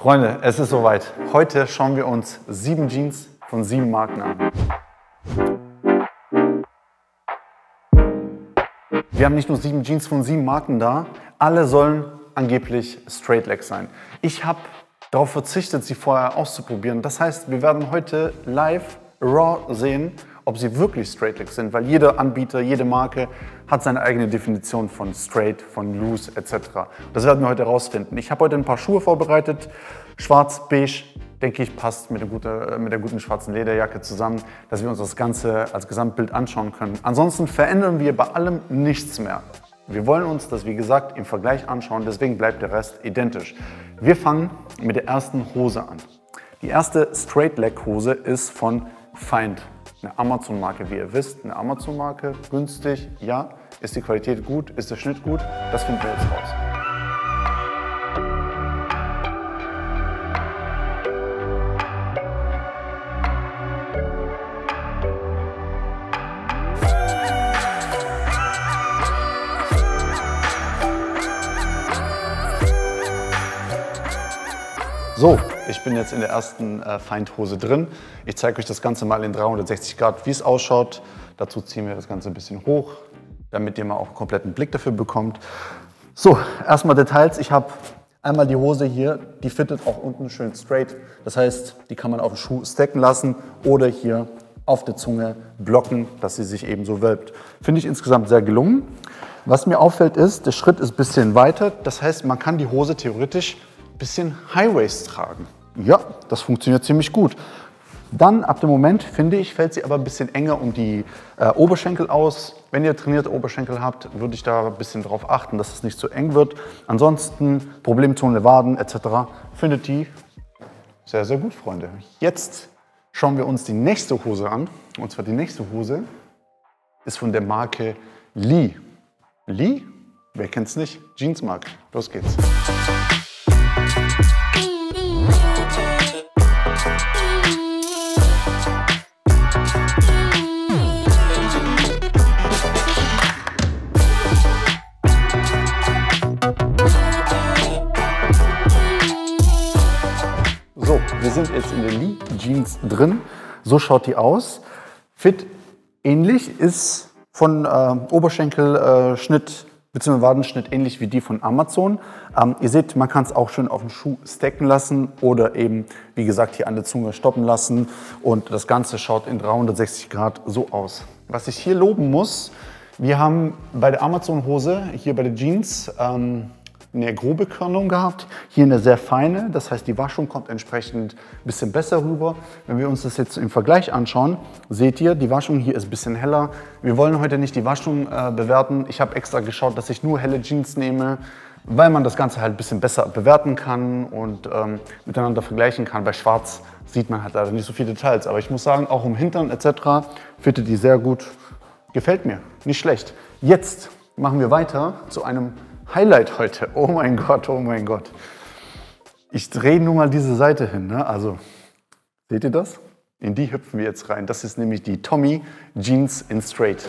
Freunde, es ist soweit. Heute schauen wir uns 7 Jeans von 7 Marken an. Wir haben nicht nur 7 Jeans von 7 Marken da, alle sollen angeblich Straight Leg sein. Ich habe darauf verzichtet, sie vorher auszuprobieren. Das heißt, wir werden heute live, raw sehen, ob sie wirklich Straight Leg sind, weil jeder Anbieter, jede Marke hat seine eigene Definition von Straight, von Loose etc. Das werden wir heute herausfinden. Ich habe heute ein paar Schuhe vorbereitet, schwarz, beige, denke ich, passt mit der guten schwarzen Lederjacke zusammen, dass wir uns das Ganze als Gesamtbild anschauen können. Ansonsten verändern wir bei allem nichts mehr. Wir wollen uns das, wie gesagt, im Vergleich anschauen, deswegen bleibt der Rest identisch. Wir fangen mit der ersten Hose an. Die erste Straight Leg Hose ist von Find. Eine Amazon-Marke, wie ihr wisst, eine Amazon-Marke, günstig, ja. Ist die Qualität gut, ist der Schnitt gut? Das finden wir jetzt raus. So, ich bin jetzt in der ersten Find-Hose drin. Ich zeige euch das Ganze mal in 360 Grad, wie es ausschaut. Dazu ziehen wir das Ganze ein bisschen hoch, damit ihr mal auch einen kompletten Blick dafür bekommt. So, erstmal Details. Ich habe einmal die Hose hier, die fittet auch unten schön straight. Das heißt, die kann man auf den Schuh stacken lassen oder hier auf der Zunge blocken, dass sie sich eben so wölbt. Finde ich insgesamt sehr gelungen. Was mir auffällt ist, der Schritt ist ein bisschen weiter. Das heißt, man kann die Hose theoretisch bisschen High-Waist tragen. Ja, das funktioniert ziemlich gut. Dann ab dem Moment, finde ich, fällt sie aber ein bisschen enger um die Oberschenkel aus. Wenn ihr trainierte Oberschenkel habt, würde ich da ein bisschen darauf achten, dass es nicht zu eng wird. Ansonsten Problemzone, Waden etc. findet die sehr, sehr gut, Freunde. Jetzt schauen wir uns die nächste Hose an. Und zwar die nächste Hose ist von der Marke Lee. Lee? Wer kennt's nicht? Jeansmarke. Los geht's. So, wir sind jetzt in der Lee Jeans drin. So schaut die aus. Fit ähnlich, ist von Oberschenkelschnitt bzw. Wadenschnitt ähnlich wie die von Amazon. Ihr seht, man kann es auch schön auf den Schuh stacken lassen oder eben, wie gesagt, hier an der Zunge stoppen lassen. Und das Ganze schaut in 360 Grad so aus. Was ich hier loben muss, wir haben bei der Amazon-Hose, hier bei der Jeans, eine grobe Körnung gehabt, hier eine sehr feine, das heißt die Waschung kommt entsprechend ein bisschen besser rüber. Wenn wir uns das jetzt im Vergleich anschauen, seht ihr, die Waschung hier ist ein bisschen heller. Wir wollen heute nicht die Waschung bewerten. Ich habe extra geschaut, dass ich nur helle Jeans nehme, weil man das Ganze halt ein bisschen besser bewerten kann und miteinander vergleichen kann. Bei Schwarz sieht man halt leider nicht so viele Details, aber ich muss sagen, auch im Hintern etc. fittet die sehr gut. Gefällt mir, nicht schlecht. Jetzt machen wir weiter zu einem Highlight heute. Oh mein Gott, oh mein Gott. Ich drehe nur mal diese Seite hin. Ne? Also, seht ihr das? In die hüpfen wir jetzt rein. Das ist nämlich die Tommy Jeans in Straight.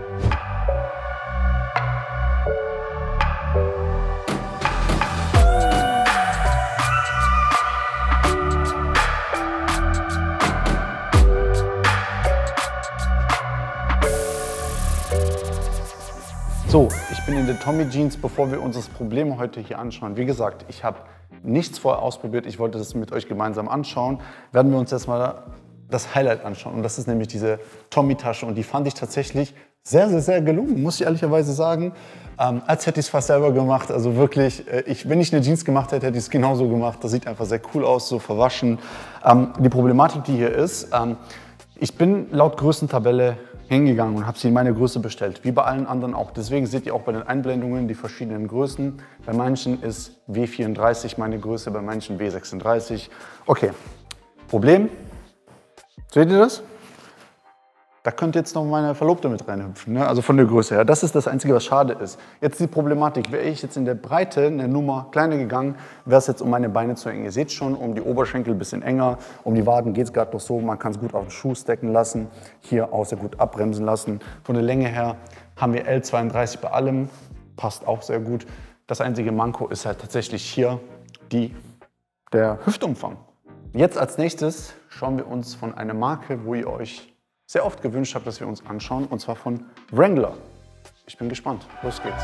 So, ich bin in der Tommy Jeans, bevor wir uns das Problem heute hier anschauen. Wie gesagt, ich habe nichts vorher ausprobiert, ich wollte das mit euch gemeinsam anschauen. Werden wir uns jetzt mal das Highlight anschauen und das ist nämlich diese Tommy-Tasche und die fand ich tatsächlich sehr, sehr, sehr gelungen, muss ich ehrlicherweise sagen. Als hätte ich es fast selber gemacht, also wirklich, wenn ich eine Jeans gemacht hätte, hätte ich es genauso gemacht. Das sieht einfach sehr cool aus, so verwaschen. Die Problematik, die hier ist, ich bin laut Größentabelle hingegangen und habe sie in meine Größe bestellt, wie bei allen anderen auch. Deswegen seht ihr auch bei den Einblendungen die verschiedenen Größen. Bei manchen ist W34 meine Größe, bei manchen W36. Okay, Problem, seht ihr das? Da könnte jetzt noch meine Verlobte mit reinhüpfen, ne? Also von der Größe her. Das ist das Einzige, was schade ist. Jetzt die Problematik, wäre ich jetzt in der Breite eine Nummer kleiner gegangen, wäre es jetzt um meine Beine zu eng. Ihr seht schon, um die Oberschenkel ein bisschen enger, um die Waden geht es gerade noch so, man kann es gut auf den Schuh stacken lassen, hier auch sehr gut abbremsen lassen. Von der Länge her haben wir L32 bei allem, passt auch sehr gut. Das einzige Manko ist halt tatsächlich hier die der Hüftumfang. Jetzt als nächstes schauen wir uns von einer Marke, wo ihr euch sehr oft gewünscht habt, dass wir uns anschauen, und zwar von Wrangler. Ich bin gespannt. Los geht's.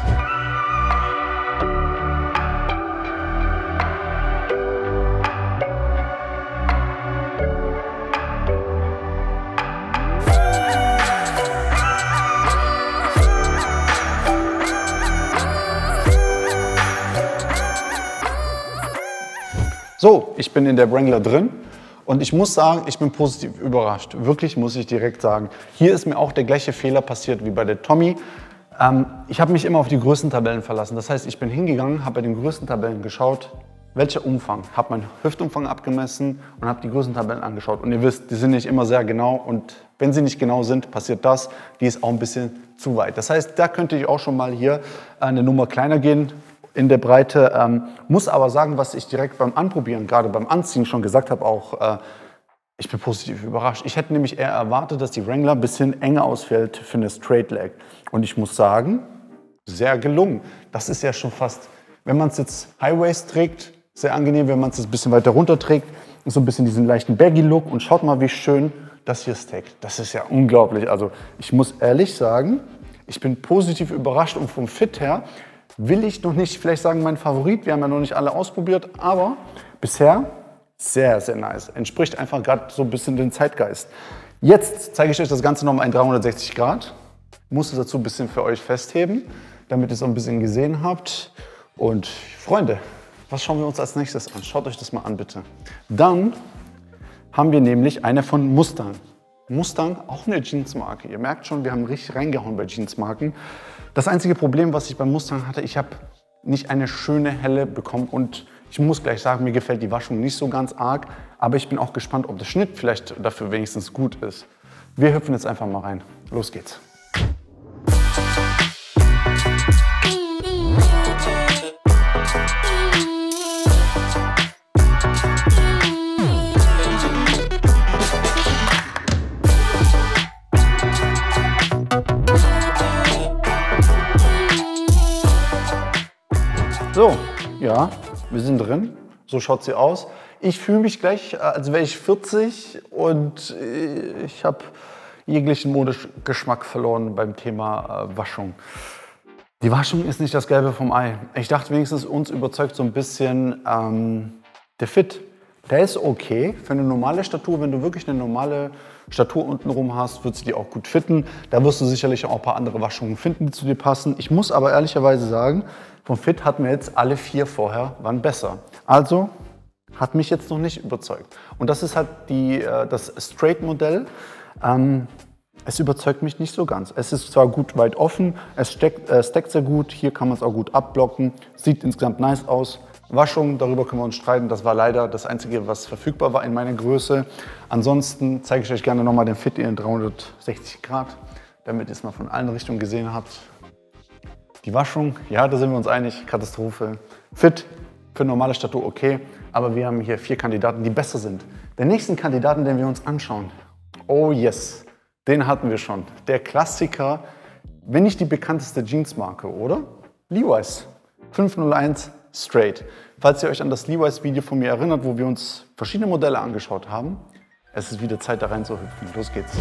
So, ich bin in der Wrangler drin und ich muss sagen, ich bin positiv überrascht. Wirklich, muss ich direkt sagen. Hier ist mir auch der gleiche Fehler passiert wie bei der Tommy. Ich habe mich immer auf die Größentabellen verlassen. Das heißt, ich bin hingegangen, habe bei den Größentabellen geschaut, welcher Umfang. Habe meinen Hüftumfang abgemessen und habe die Größentabellen angeschaut. Und ihr wisst, die sind nicht immer sehr genau. Und wenn sie nicht genau sind, passiert das. Die ist auch ein bisschen zu weit. Das heißt, da könnte ich auch schon mal hier eine Nummer kleiner gehen in der Breite. Muss aber sagen, was ich direkt beim Anprobieren, gerade beim Anziehen schon gesagt habe, auch ich bin positiv überrascht. Ich hätte nämlich eher erwartet, dass die Wrangler ein bisschen enger ausfällt für eine Straight Leg. Und ich muss sagen, sehr gelungen. Das ist ja schon fast, wenn man es jetzt High Waist trägt, sehr angenehm. Wenn man es jetzt ein bisschen weiter runter trägt, so ein bisschen diesen leichten Baggy Look. Und schaut mal, wie schön das hier stackt. Das ist ja unglaublich. Also ich muss ehrlich sagen, ich bin positiv überrascht und vom Fit her will ich noch nicht vielleicht sagen, mein Favorit. Wir haben ja noch nicht alle ausprobiert, aber bisher sehr, sehr nice. Entspricht einfach gerade so ein bisschen dem Zeitgeist. Jetzt zeige ich euch das Ganze nochmal in 360 Grad. Muss es dazu ein bisschen für euch festheben, damit ihr es auch ein bisschen gesehen habt. Und Freunde, was schauen wir uns als nächstes an? Schaut euch das mal an, bitte. Dann haben wir nämlich eine von Mustang. Mustang, auch eine Jeansmarke. Ihr merkt schon, wir haben richtig reingehauen bei Jeansmarken. Das einzige Problem, was ich beim Mustang hatte, ich habe nicht eine schöne helle bekommen und ich muss gleich sagen, mir gefällt die Waschung nicht so ganz arg, aber ich bin auch gespannt, ob der Schnitt vielleicht dafür wenigstens gut ist. Wir hüpfen jetzt einfach mal rein. Los geht's. So, ja, wir sind drin. So schaut sie aus. Ich fühle mich gleich, als wäre ich 40 und ich habe jeglichen Modegeschmack verloren beim Thema Waschung. Die Waschung ist nicht das Gelbe vom Ei. Ich dachte wenigstens, uns überzeugt so ein bisschen der Fit. Der ist okay für eine normale Statur. Wenn du wirklich eine normale Statur untenrum hast, wird sie dir auch gut fitten. Da wirst du sicherlich auch ein paar andere Waschungen finden, die zu dir passen. Ich muss aber ehrlicherweise sagen, vom Fit hatten wir jetzt alle 4 vorher, waren besser. Also hat mich jetzt noch nicht überzeugt. Und das ist halt das Straight-Modell. Es überzeugt mich nicht so ganz. Es ist zwar gut weit offen, es stackt sehr gut, hier kann man es auch gut abblocken, sieht insgesamt nice aus. Waschung, darüber können wir uns streiten, das war leider das Einzige, was verfügbar war in meiner Größe. Ansonsten zeige ich euch gerne nochmal den Fit in 360 Grad, damit ihr es mal von allen Richtungen gesehen habt. Die Waschung, ja, da sind wir uns einig, Katastrophe. Fit, für normale Statur okay, aber wir haben hier 4 Kandidaten, die besser sind. Den nächsten Kandidaten, den wir uns anschauen, oh yes, den hatten wir schon. Der Klassiker, wenn nicht die bekannteste Jeansmarke, oder? Levi's 501 Straight. Falls ihr euch an das Levi's-Video von mir erinnert, wo wir uns verschiedene Modelle angeschaut haben, es ist wieder Zeit, da rein zu hüpfen. Los geht's.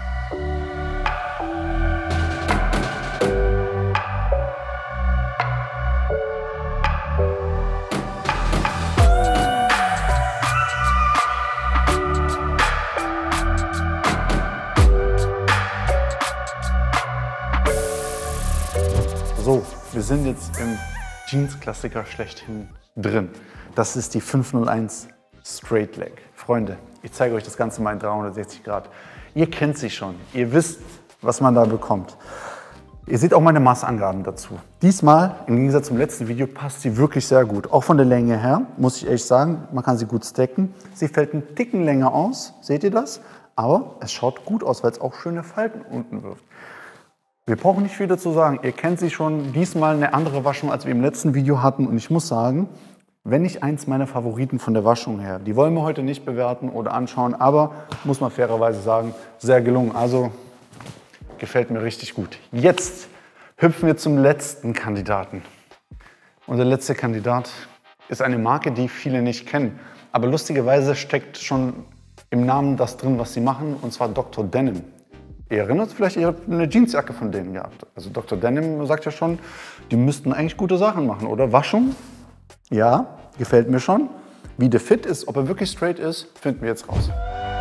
So, wir sind jetzt im Jeans-Klassiker schlechthin drin. Das ist die 501 Straight Leg. Freunde, ich zeige euch das Ganze mal in 360 Grad. Ihr kennt sie schon, ihr wisst, was man da bekommt. Ihr seht auch meine Maßangaben dazu. Diesmal, im Gegensatz zum letzten Video, passt sie wirklich sehr gut. Auch von der Länge her, muss ich ehrlich sagen, man kann sie gut stacken. Sie fällt einen Ticken länger aus, seht ihr das? Aber es schaut gut aus, weil es auch schöne Falten unten wirft. Wir brauchen nicht viel dazu sagen. Ihr kennt sie schon. Diesmal eine andere Waschung, als wir im letzten Video hatten. Und ich muss sagen, wenn nicht eins meiner Favoriten von der Waschung her. Die wollen wir heute nicht bewerten oder anschauen, aber muss man fairerweise sagen, sehr gelungen. Also gefällt mir richtig gut. Jetzt hüpfen wir zum letzten Kandidaten. Und der letzte Kandidat, ist eine Marke, die viele nicht kennen. Aber lustigerweise steckt schon im Namen das drin, was sie machen, und zwar Dr. Denim. Ihr erinnert vielleicht, ihr habt eine Jeansjacke von denen gehabt. Also Dr. Denim sagt ja schon, die müssten eigentlich gute Sachen machen, oder? Waschung? Ja, gefällt mir schon. Wie der Fit ist, ob er wirklich straight ist, finden wir jetzt raus.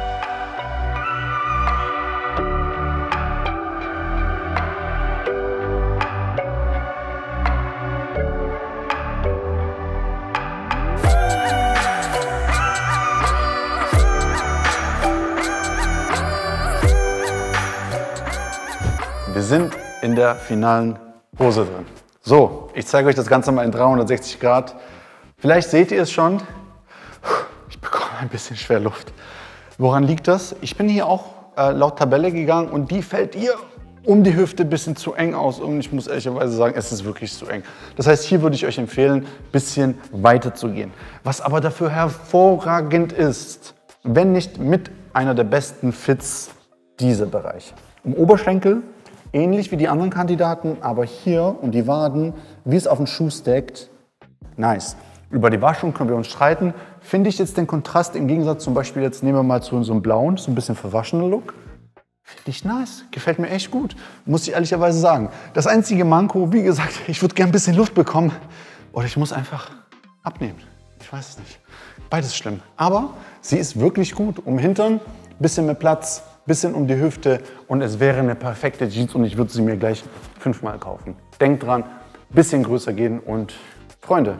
Wir sind in der finalen Hose drin. So, ich zeige euch das Ganze mal in 360 Grad. Vielleicht seht ihr es schon. Ich bekomme ein bisschen schwer Luft. Woran liegt das? Ich bin hier auch laut Tabelle gegangen und die fällt ihr um die Hüfte ein bisschen zu eng aus. Und ich muss ehrlicherweise sagen, es ist wirklich zu eng. Das heißt, hier würde ich euch empfehlen, ein bisschen weiter zu gehen. Was aber dafür hervorragend ist, wenn nicht mit einer der besten Fits, dieser Bereich. Im Oberschenkel ähnlich wie die anderen Kandidaten, aber hier um die Waden, wie es auf den Schuh stackt, nice. Über die Waschung können wir uns streiten. Finde ich jetzt den Kontrast im Gegensatz zum Beispiel, jetzt nehmen wir mal zu so einem blauen, so ein bisschen verwaschener Look. Finde ich nice, gefällt mir echt gut, muss ich ehrlicherweise sagen. Das einzige Manko, wie gesagt, ich würde gerne ein bisschen Luft bekommen oder ich muss einfach abnehmen. Ich weiß es nicht. Beides schlimm. Aber sie ist wirklich gut. Um Hintern, bisschen mehr Platz, bisschen um die Hüfte und es wäre eine perfekte Jeans und ich würde sie mir gleich 5-mal kaufen. Denkt dran, bisschen größer gehen und Freunde,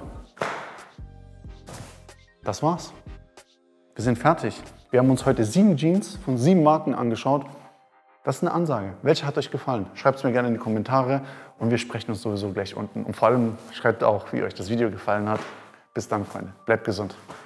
das war's. Wir sind fertig. Wir haben uns heute 7 Jeans von 7 Marken angeschaut. Das ist eine Ansage. Welche hat euch gefallen? Schreibt es mir gerne in die Kommentare und wir sprechen uns sowieso gleich unten. Und vor allem schreibt auch, wie euch das Video gefallen hat. Bis dann, Freunde. Bleibt gesund.